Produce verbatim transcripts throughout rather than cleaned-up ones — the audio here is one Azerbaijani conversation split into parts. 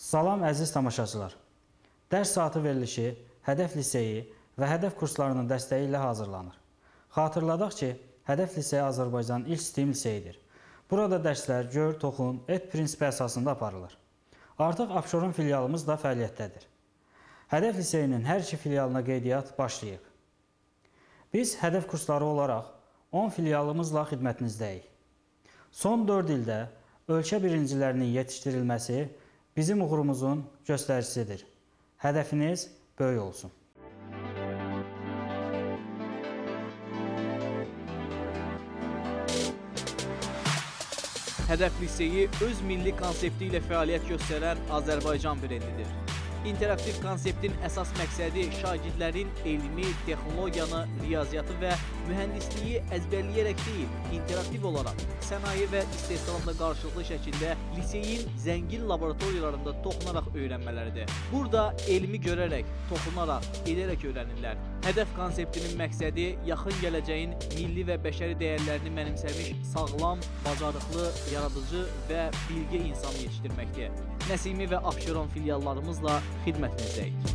Salam əziz tamaşaçılar. Dərs saatı verilişi Hədəf Liseyi və Hədəf kurslarının dəstəyi ilə hazırlanır. Xatırladaq ki, Hədəf Liseyi Azərbaycanın ilk STEAM liseyidir. Burada dərslər gör, toxun, et prinsipi əsasında aparılır. Artıq Abşeron filialımız da fəaliyyətdədir. Hədəf Liseyinin hər iki filialına qeydiyyat başlayıb. Biz Hədəf kursları olaraq on filialımızla xidmətinizdəyik. Son dörd ildə ölkə birincilərinin yetişdirilməsi bizim uğurumuzun göstəricisidir. Hədəfiniz böyük olsun. Hədəf Liseyi öz milli konsepti ilə fəaliyyət göstərən Azərbaycan brendidir. İnteraktiv konseptin əsas məqsədi şagirdlərin elmi, texnologiyanı, riyaziyyatı və mühəndisliyi əzbərləyərək deyil, interaktiv olaraq sənaye və istehsalatla qarşılıqlı şəkildə liseyin zəngin laboratoriyalarında toxunaraq öyrənmələridir. Burada elmi görərək, toxunaraq, edərək öyrənirlər. Hədəf konseptinin məqsədi yaxın gələcəyin milli və bəşəri dəyərlərini mənimsəmiş sağlam, bacarıqlı, yaradıcı və bilgə insan yetişdirməkdir. Nəsimi və Abşeron filiallarımızla xidmətinizdəyik.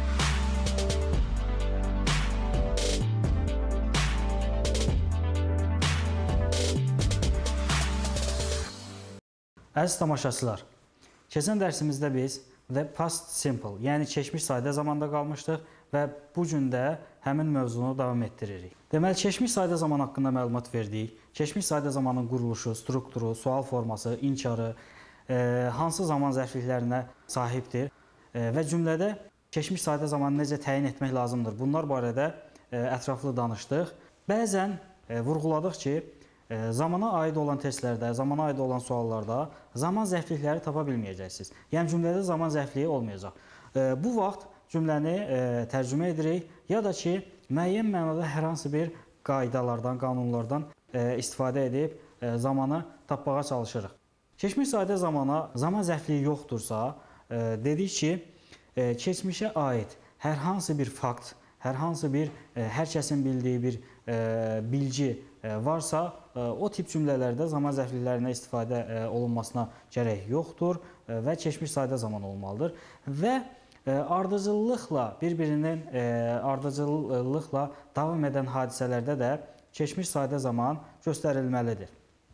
Əziz tamaşaçılar, keçən dərsimizdə biz The Past Simple, yəni keçmiş sayda zamanda qalmışdıq və bu gün də həmin mövzunu davam etdiririk. Deməli, keçmiş sayda zaman haqqında məlumat verdik. Keçmiş sayda zamanın quruluşu, strukturu, sual forması, inkarı, e, hansı zaman zərfliklərinə sahibdir e, və cümlədə keçmiş sayda zamanı necə təyin etmək lazımdır. Bunlar barədə e, ətraflı danışdıq. Bəzən e, vurğuladıq ki, zamana aid olan testlərdə, zamana aid olan suallarda zaman zərflikləri tapa bilməyəcəksiniz. Yəni cümlədə zaman zərfliyi olmayacaq. Bu vaxt cümləni tərcümə edirik ya da ki, müəyyən mənada hər hansı bir qaydalardan, qanunlardan istifadə edib zamanı tapmağa çalışırıq. Keçmiş sayda zamana zaman zərfliyi yoxdursa, dedik ki, keçmişə aid hər hansı bir fakt, hər hansı bir, hər kəsin bildiyi bir bilgi varsa, o tip cümlələrdə zaman zərfliklərinə istifadə olunmasına gərək yoxdur və keçmiş sayda zaman olmalıdır. Və ardıcıllıqla, bir-birinin ardıcıllıqla davam edən hadisələrdə də keçmiş sayda zaman göstərilməlidir.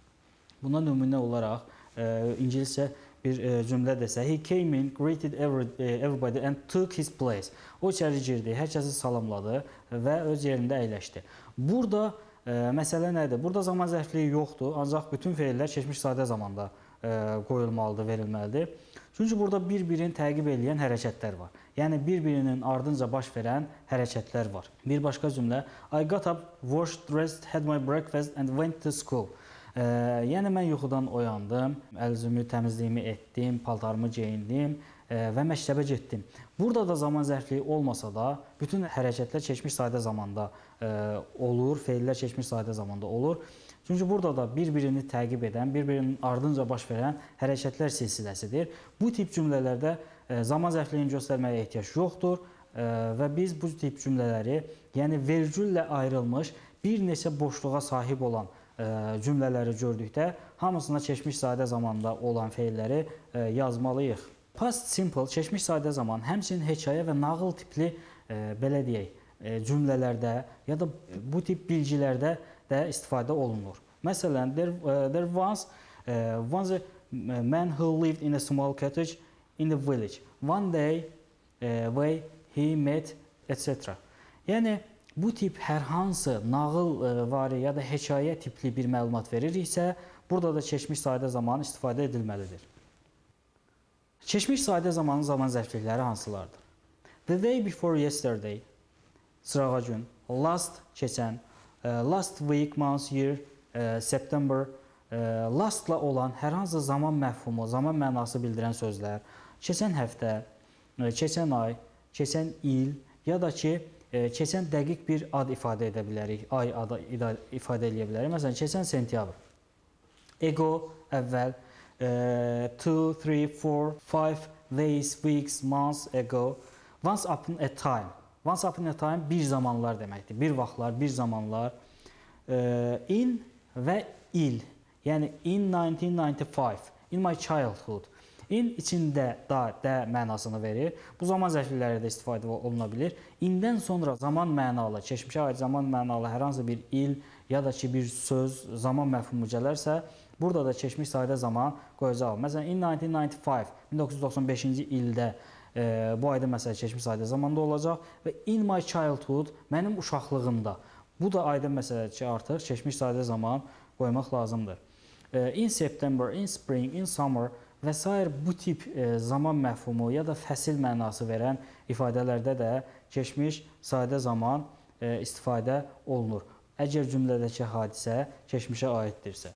Buna nümunə olaraq İngiliscə bir cümlə desə, he came in, greeted everybody and took his place. O içəri girdi, hər kəsi salamladı və öz yerində əyləşdi. Burada məsələ nədir? Burada zaman zərfliyi yoxdur, ancaq bütün feillər keçmiş sayda zamanda qoyulmalıdır, verilməlidir. Çünki burada bir-birini təqib edən hərəkətlər var. Yəni, bir-birinin ardınca baş verən hərəkətlər var. Bir başqa cümlə, I got up, washed, dressed, had my breakfast and went to school. Yəni, mən yuxudan oyandım, əl-üzümü, təmizliyimi etdim, paltarımı geyindim və məktəbə getdim. Burada da zaman zərfliyi olmasa da, bütün hərəkətlər keçmiş sayda zamanda olur, feillər keçmiş sayda zamanda olur. Çünki burada da bir-birini təqib edən, bir-birinin ardınca baş verən hərəkətlər silsiləsidir. Bu tip cümlələrdə zaman zərfliyini göstərməyə ehtiyac yoxdur və biz bu tip cümlələri, yəni vergüllə ayrılmış bir neçə boşluğa sahib olan cümlələri gördükdə, hamısına keçmiş sayda zamanda olan feilləri yazmalıyıq. Past simple, keçmiş sayda zaman həmçinin hekayə və nağıl tipli, belə deyək, cümlələrdə ya da bu tip bilgilərdə də istifadə olunur. Məsələn, there, uh, there was, uh, was a man who lived in a small cottage in the village. One day uh, way he met, et cetera. Yəni, bu tip hər hansı nağıl vari ya da hekayə tipli bir məlumat veririksə, burada da keçmiş sayda zaman istifadə edilməlidir. Keçmiş sayda zamanın zaman zərflikləri hansılardır? The day before yesterday, sırağa gün, last, keçən, last week, month, year, September, lastla olan hər hansı zaman məfhumu, zaman mənası bildirən sözlər, keçən həftə, keçən ay, keçən il ya da ki, keçən dəqiq bir ad ifadə edə bilərik, ay adı ifadə edə bilərik. Məsələn, keçən sentyabr. Ago, əvvəl, two, three, four, five days, weeks, months ago. Once upon a time. Once upon a time bir zamanlar deməkdir. Bir vaxtlar, bir zamanlar. In və il. Yəni, in nineteen ninety-five. In my childhood. In içində da, də mənasını verir. Bu zaman zərfləri də istifadə oluna bilir. İndən sonra zaman mənalı, keçmişə aid zaman mənalı hər hansı bir il ya da ki bir söz, zaman məfhumu gələrsə, burada da keçmiş sadə zaman qoyacaq. Məsələn, in nineteen ninety-five, min doqquz yüz doxsan beşinci ildə e, bu ayda məsələ keçmiş sadə zamanda olacaq və in my childhood, mənim uşaqlığımda. Bu da aydın məsələ ki, artıq keçmiş sadə zaman qoymaq lazımdır. E, in September, in spring, in summer və s. bu tip e, zaman məfhumu ya da fəsil mənası verən ifadələrdə də keçmiş sadə zaman e, istifadə olunur. Əgər cümlədəki hadisə keçmişə aiddirsə.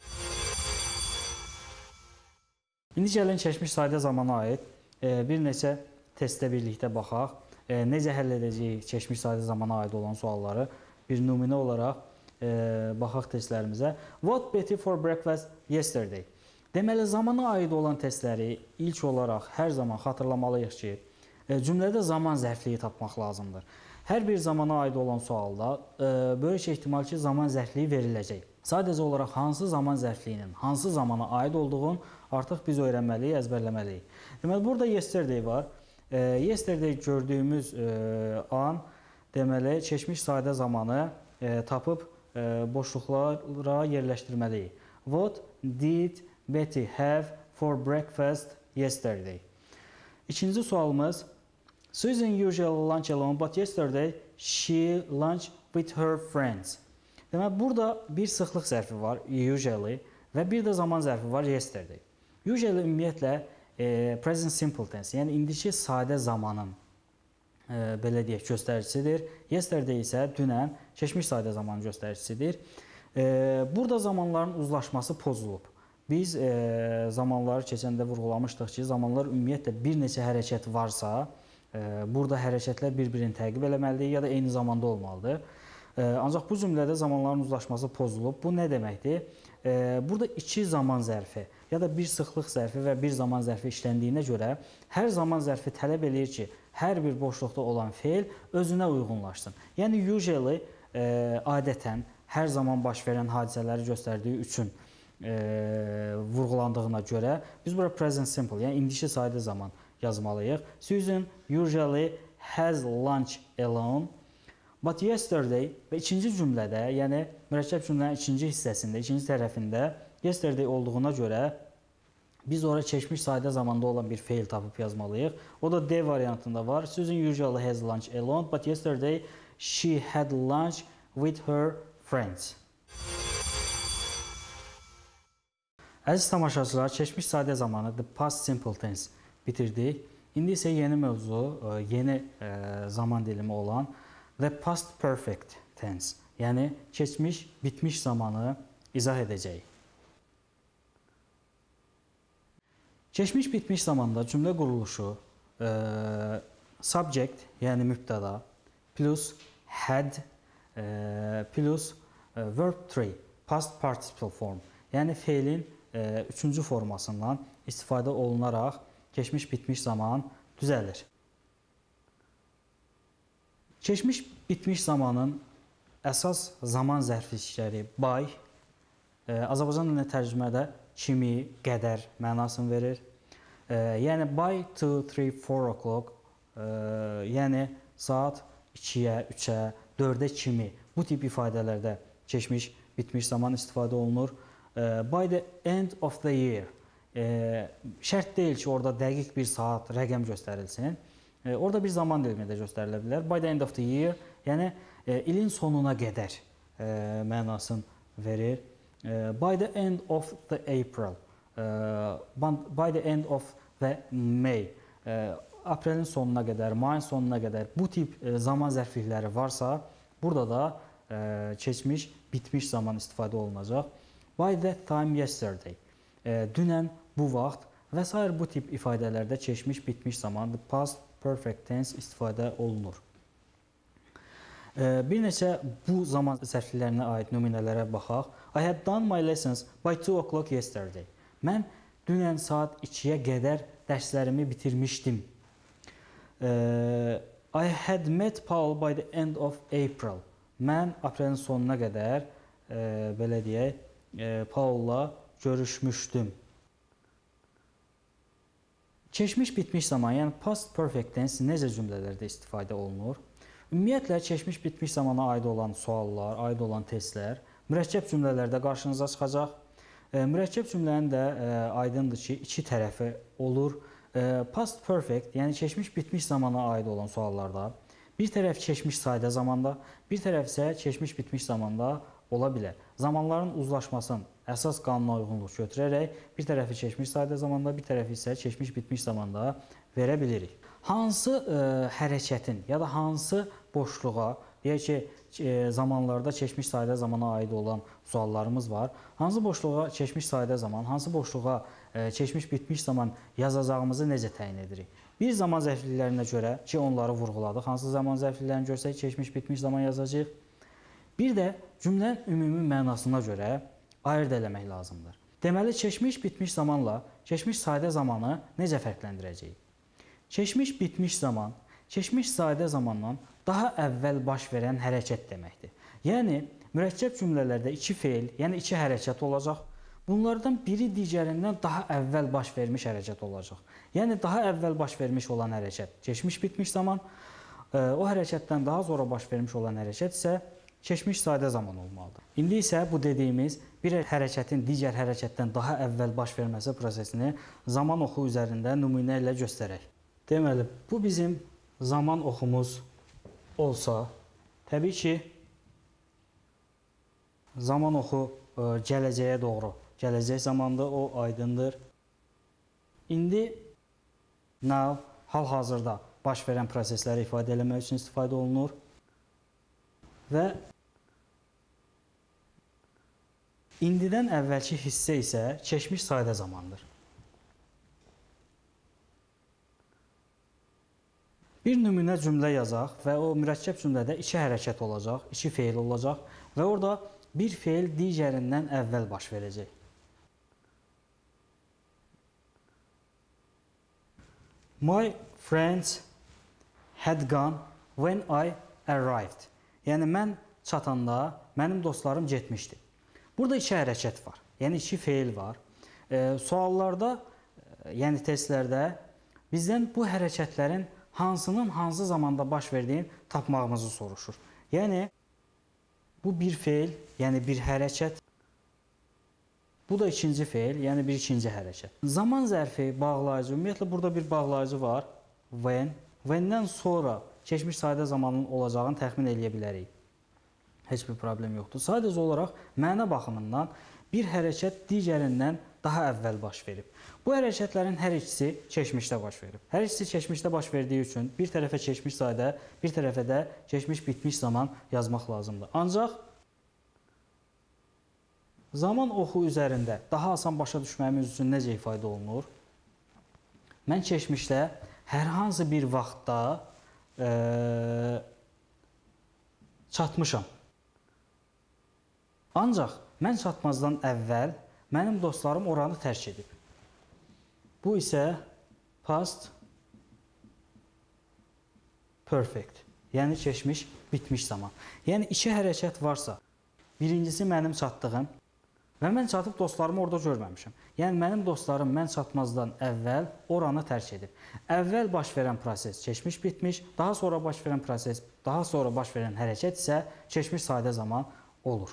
İndi gəlin keçmiş sadə zamana aid e, bir neçə testlə birlikdə baxaq. E, necə həll edəcəyik keçmiş sadə zamana aid olan sualları bir nümunə olaraq e, baxaq testlərimizə. What Betty for breakfast yesterday? Deməli, zamana aid olan testləri ilk olaraq hər zaman xatırlamalıyıq ki, e, cümlədə zaman zərfliyi tapmaq lazımdır. Hər bir zamana aid olan sualda e, böyük ehtimal ki, zaman zərfliyi veriləcək. Sadəcə olaraq hansı zaman zərfliyinin, hansı zamana aid olduğunu artıq biz öyrənməliyik, əzbərləməliyik. Deməli, burada yesterday var. E, yesterday gördüyümüz e, an, deməli, keçmiş sadə zamanı e, tapıb e, boşluqlara yerləşdirməliyik. What did Betty have for breakfast yesterday? İkinci sualımız, Susan usually lunch alone, but yesterday she lunched with her friends. Deməli, burada bir sıxlıq zərfi var, usually, və bir də zaman zərfi var, yesterday. Usually ümumiyyətlə e, present simple tense, yəni indiki sadə zamanın e, belə deyək, göstəricisidir. Yesterday isə dünən keçmiş sadə zamanın göstəricisidir. E, burada zamanların uzlaşması pozulub. Biz e, zamanları keçəndə vurğulamışdıq ki, zamanlar ümumiyyətlə bir neçə hərəkət varsa, e, burada hərəkətlər bir-birini təqib eləməlidir ya da eyni zamanda olmalıdır. E, ancaq bu cümlədə zamanların uzlaşması pozulub. Bu nə deməkdir? E, burada iki zaman zərfi ya da bir sıxlıq zərfi və bir zaman zərfi işləndiyinə görə hər zaman zərfi tələb eləyir ki, hər bir boşluqda olan feil özünə uyğunlaşsın. Yəni, usually, e, adətən hər zaman baş verən hadisələri göstərdiyi üçün e, vurğulandığına görə biz bura present simple, yəni indiki sadə zaman yazmalıyıq. Susan usually has lunch alone, but yesterday və ikinci cümlədə, yəni mürəkkəb cümlənin ikinci hissəsində, ikinci tərəfində yesterday olduğuna görə biz ora keçmiş sadə zamanda olan bir feil tapıb yazmalıyıq. O da D variantında var. Susan usually has lunch alone, but yesterday she had lunch with her friends. Əziz tamaşaçılar, keçmiş sadə zamanı the past simple tense bitirdik. İndi isə yeni mövzu, yeni zaman dilimi olan the past perfect tense, yəni keçmiş, bitmiş zamanı izah edəcəyik. Keçmiş, bitmiş zamanda cümlə quruluşu e, subject, yəni mübtəda, plus had, e, plus e, verb three, past participle form, yəni feilin e, üçüncü formasından istifadə olunaraq keçmiş, bitmiş zaman düzəlir. Keçmiş, bitmiş zamanın əsas zaman zərflikləri by, e, Azərbaycan dilində tərcümədə kimi, qədər mənasını verir. E, yəni, by two, three, four o'clock, e, yəni saat ikiyə, üçə, dördə kimi bu tip ifadələrdə keçmiş, bitmiş zaman istifadə olunur. E, by the end of the year, e, şərt deyil ki, orada dəqiq bir saat, rəqəm göstərilsin. E, orada bir zaman dilimi də göstərilə bilər. By the end of the year, yəni e, ilin sonuna qədər e, mənasını verir. By the end of the April, by the end of the May, aprelin sonuna qədər, mayın sonuna qədər bu tip zaman zərflikləri varsa, burada da keçmiş, bitmiş zaman istifadə olunacaq. By that time yesterday, dünən, bu vaxt və s. bu tip ifadələrdə keçmiş, bitmiş zaman, the past perfect tense istifadə olunur. Bir neçə bu zaman zərfliklərinə aid nümunələrə baxaq. I had done my lessons by two o'clock yesterday. Mən dünən saat ikiyə qədər dərslərimi bitirmişdim. I had met Paul by the end of April. Mən aprelin sonuna qədər, belə deyək, Paul'la görüşmüşdüm. Keçmiş bitmiş zaman, yəni past perfect tense necə cümlələrdə istifadə olunur? Ümumiyyətlə, keçmiş bitmiş zamana aid olan suallar, aid olan testlər mürəkkəb cümlələrdə qarşınıza çıxacaq. E, mürəkkəb cümlənin də e, aydındır ki, iki tərəfi olur. E, past perfect, yəni keçmiş bitmiş zamana aid olan suallarda bir tərəf keçmiş sadə zamanda, bir tərəf isə keçmiş bitmiş zamanda ola bilər. Zamanların uzlaşmasının əsas qanuna uyğunluq götürərək bir tərəfi keçmiş sadə zamanda, bir tərəfi isə keçmiş bitmiş zamanda verə bilirik. Hansı e, hərəkətin ya da hansı boşluğa, deyək ki, e, zamanlarda keçmiş sadə zamana aid olan suallarımız var. Hansı boşluğa keçmiş sadə zaman, hansı boşluğa e, keçmiş bitmiş zaman yazacağımızı necə təyin edirik? Bir zaman zərfliklərinə görə ki, onları vurğuladıq. Hansı zaman zərfliklərini görsək, keçmiş bitmiş zaman yazacağıq. Bir də cümlənin ümumi mənasına görə ayırd eləmək lazımdır. Deməli, keçmiş bitmiş zamanla keçmiş sadə zamanı necə fərqləndirəcəyik? Keçmiş bitmiş zaman, keçmiş sadə zamandan daha əvvəl baş verən hərəkət deməkdir. Yəni, mürəkkəb cümlələrdə iki feil, yəni iki hərəkət olacaq. Bunlardan biri digərindən daha əvvəl baş vermiş hərəkət olacaq. Yəni, daha əvvəl baş vermiş olan hərəkət keçmiş bitmiş zaman, o hərəkətdən daha sonra baş vermiş olan hərəkət isə keçmiş sadə zaman olmalıdır. İndi isə bu dediyimiz bir hərəkətin digər hərəkətdən daha əvvəl baş verməsi prosesini zaman oxu üzərində nümunə ilə göstərək. Deməli, bu bizim zaman oxumuz olsa, təbii ki, zaman oxu gələcəyə doğru, gələcək zamanda o aydındır. İndi now, hal-hazırda baş verən prosesləri ifadə eləmək üçün istifadə olunur və indidən əvvəlki hissə isə keçmiş sadə zamandır. Bir nümunə cümlə yazaq və o mürəkkəb cümlədə iki hərəkət olacaq, iki feil olacaq və orada bir feil digərindən əvvəl baş verəcək. My friends had gone when I arrived. Yəni, mən çatanda mənim dostlarım getmişdi. Burada iki hərəkət var, yəni iki feil var. E, suallarda, yəni testlərdə bizdən bu hərəkətlərin hansının hansı zamanda baş verdiyini tapmağımızı soruşur. Yəni, bu bir feil, yəni bir hərəkət. Bu da ikinci feil, yəni bir ikinci hərəkət. Zaman zərfi, bağlayıcı, ümumiyyətlə burada bir bağlayıcı var, when. When-dən sonra keçmiş sadə zamanın olacağını təxmin eləyə bilərik. Heç bir problem yoxdur. Sadəcə olaraq məna baxımından bir hərəkət digərindən daha əvvəl baş verib. Bu hərəkətlərin hər ikisi keçmişdə baş verib. Hər ikisi keçmişdə baş verdiyi üçün bir tərəfə keçmiş sadə, bir tərəfə də keçmiş bitmiş zaman yazmaq lazımdır. Ancaq zaman oxu üzərində daha asan başa düşməyimiz üçün necə ifadə olunur? Mən keçmişdə hər hansı bir vaxtda e, çatmışam. Ancaq mən çatmazdan əvvəl mənim dostlarım oranı tərk edib. Bu isə past perfect, yəni keçmiş bitmiş zaman. Yəni iki hərəkət varsa, birincisi mənim çatdığım və mən çatıb dostlarımı orada görməmişəm. Yəni mənim dostlarım mən çatmazdan əvvəl oranı tərk edib. Əvvəl baş verən proses keçmiş bitmiş, daha sonra baş verən proses, daha sonra baş verən hərəkət isə keçmiş sadə zaman olur.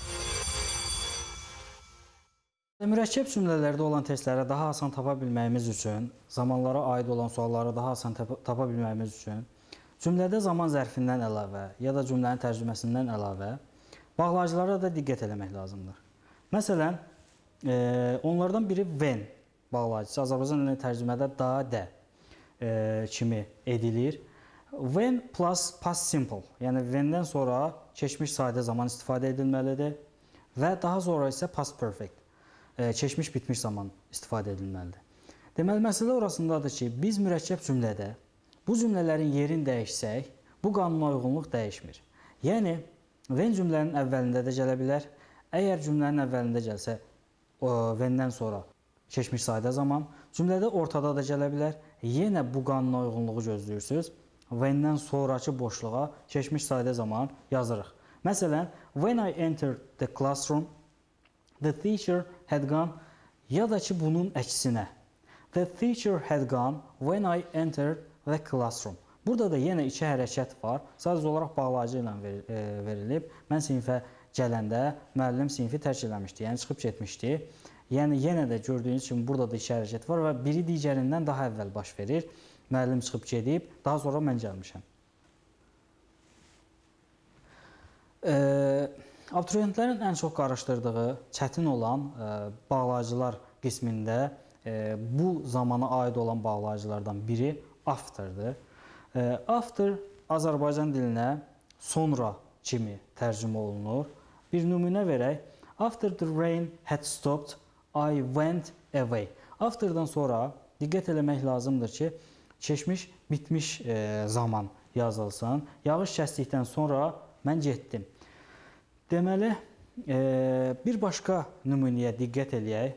Mürəkkəb cümlələrdə olan testləri daha asan tapa bilməyimiz üçün, zamanlara aid olan sualları daha asan tapa bilməyimiz üçün cümlədə zaman zərfindən əlavə ya da cümlənin tərcüməsindən əlavə bağlayıcılara da diqqət eləmək lazımdır. Məsələn, e, onlardan biri when bağlayıcısı, Azərbaycan dilində tərcümədə da, də e, kimi edilir. When plus past simple, yəni when-dən sonra keçmiş sadə zaman istifadə edilməlidir və daha sonra isə past perfect, e, keçmiş bitmiş zaman istifadə edilməlidir. Deməli, məsələ orasındadır ki, biz mürəkkəb cümlədə bu cümlələrin yerini dəyişsək, bu qanuna uyğunluq dəyişmir. Yəni, when cümlənin əvvəlində də gələ bilər. Əgər cümlənin əvvəlində gəlsə, when-dən sonra keçmiş sadə zaman, cümlədə ortada da gələ bilər. Yenə bu qanuna uyğunluğu gözləyirsiniz. When-dən sonraki boşluğa keçmiş sadə zaman yazırıq. Məsələn, when I entered the classroom, the teacher had gone, ya da ki bunun əksinə. The teacher had gone when I entered the classroom. Burada da yenə iki hərəkət var. Sadəcə olaraq bağlayıcı ilə verilib. Mən sinifə gələndə müəllim sinifi tərk eləmişdi, yəni çıxıb getmişdi. Yəni yenə də gördüyünüz kimi burada da iki hərəkət var və biri digərindən daha əvvəl baş verir. Müəllim çıxıb gedib, daha sonra mən gəlmişəm. E, Abituriyentlərin ən çox qarışdırdığı, çətin olan e, bağlayıcılar qismində e, bu zamana aid olan bağlayıcılardan biri after'dır. E, after Azərbaycan dilinə sonra kimi tərcümə olunur. Bir nümunə verək. After the rain had stopped, I went away. After'dan sonra diqqət eləmək lazımdır ki, keçmiş, bitmiş e, zaman yazılsın. Yağış kəsdikdən sonra mən getdim. Deməli, e, bir başqa nümunəyə diqqət eləyək.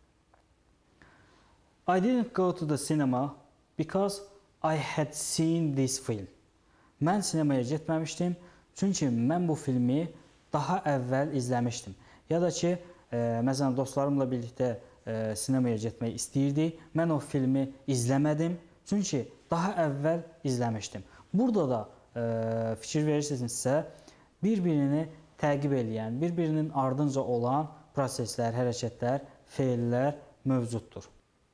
I didn't go to the cinema because I had seen this film. Mən sinemaya getməmişdim, çünki mən bu filmi daha əvvəl izləmişdim. Ya da ki, e, məsələn, dostlarımla birlikdə e, sinemaya getmək istəyirdik. Mən o filmi izləmədim, çünki daha əvvəl izləmişdim. Burada da e, fikir verirsinizsə, bir-birini təqib eləyən, bir-birinin ardınca olan proseslər, hərəkətlər, feillər mövcuddur.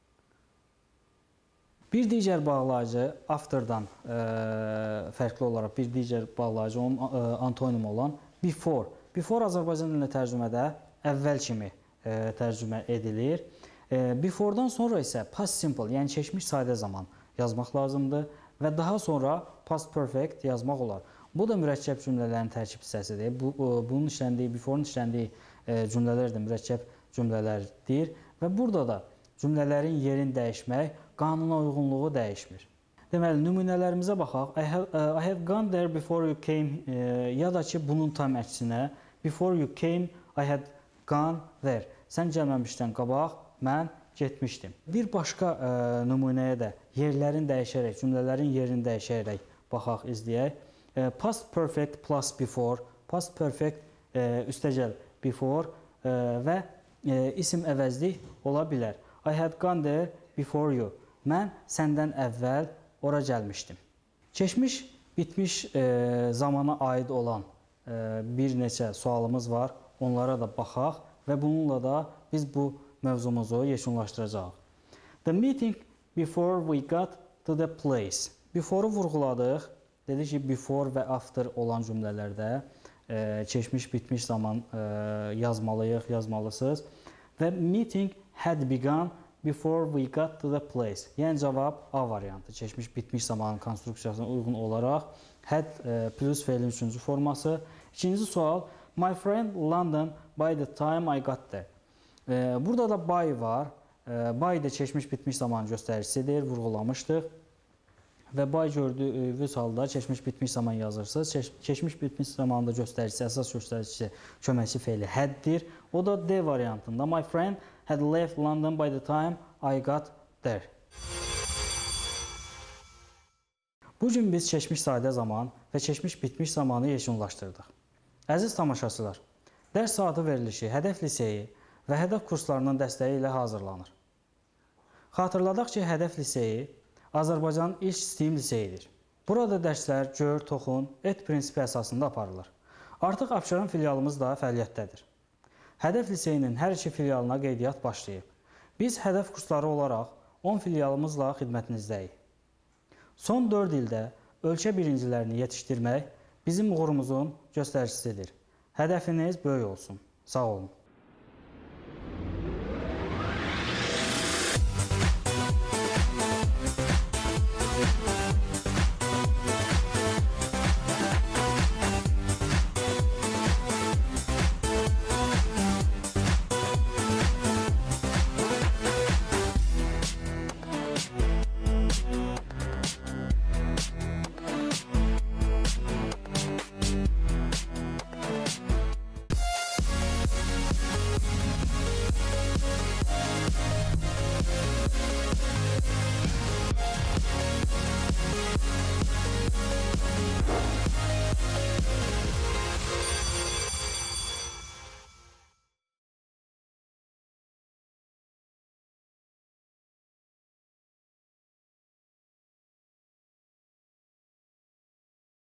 Bir digər bağlayıcı, after'dan e, fərqli olaraq bir digər bağlayıcı, onun e, antonim olan before. Before Azərbaycan dilində tərcümədə əvvəl kimi e, tərcümə edilir. E, before'dan sonra isə past simple, yəni keçmiş sadə zaman yazmaq lazımdır və daha sonra past perfect yazmaq olar. Bu da mürəkkəb cümlələrin tərkib hissəsidir. Bu, bunun işləndiyi, before'un işləndiyi e, cümlələr də mürəkkəb cümlələrdir və burada da cümlələrin yerini dəyişmək, qanuna uyğunluğu dəyişmir. Deməli, nümunələrimizə baxaq. I have, uh, I have gone there before you came, uh, ya da ki, bunun tam əksinə, before you came, I had gone there. Sən gəlməmişdən qabaq, mən getmişdim. Bir başqa ə, nümunəyə də yerlərin dəyişərək, cümlələrin yerini dəyişərək baxaq, izləyək. Ə, past perfect plus before, past perfect ə, üstəgəl before ə, və ə, isim əvəzlik ola bilər. I had gone there before you. Mən səndən əvvəl ora gəlmişdim. Keçmiş, bitmiş ə, zamana aid olan ə, bir neçə sualımız var. Onlara da baxaq və bununla da biz bu mövzumuzu yekunlaşdıracağıq. The meeting before we got to the place. Before'u vurğuladıq. Dedik ki, before və after olan cümlələrdə e, keçmiş, bitmiş zaman e, yazmalıyıq, yazmalısınız. Və meeting had begun before we got to the place. Yəni cavab A variantı. Keçmiş, bitmiş zamanın konstruksiyasına uyğun olaraq had e, plus feilin üçüncü forması. İkinci sual. My friend London by the time I got there. E, burada da by var. E, by da keçmiş, bitmiş zaman göstəricisidir. Vurğulamışdıq. Və by gördüyünüz halda keçmiş, bitmiş zaman yazırsınız. Keçmiş, bitmiş zamanında göstəricisi, əsas göstəricisi köməkçi feili haddir. O da D variantında. My friend had left London by the time I got there. Bugün biz keçmiş sadə zaman və keçmiş, bitmiş zamanı yekunlaşdırdıq. Əziz tamaşaçılar, dərs saatı verilişi Hədəf Liseyi və Hədəf kurslarının dəstəyi ilə hazırlanır. Xatırladaq ki, Hədəf Liseyi Azərbaycanın ilk STEAM liseyidir. Burada dərslər gör, toxun, et prinsipi əsasında aparılır. Artıq Abşeron filialımız da fəaliyyətdədir. Hədəf Liseyinin hər iki filialına qeydiyyat başlayıb. Biz Hədəf kursları olaraq on filialımızla xidmətinizdəyik. Son dörd ildə ölkə birincilərini yetişdirmək bizim uğurumuzun göstəricisidir. Hədəfiniz böyük olsun. Sağ olun.